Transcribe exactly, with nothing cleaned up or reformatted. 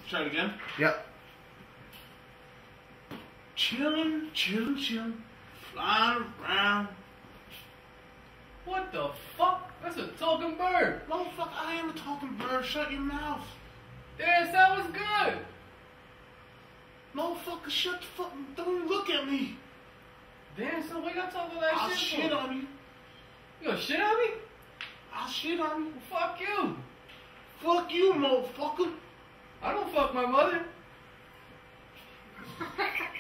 Try it again. Yep. Chillin', chillin', chillin', flying around. What the fuck? That's a talking bird. Motherfucker, I am a talking bird. Shut your mouth. Damn, that was good. Motherfucker, shut the fuck. Don't even look at me. Damn, so what you got talking that I'll shit shit for? on you. You gonna shit on me? I'll shit on you. Well, fuck you. Fuck you, motherfucker. I don't fuck my mother.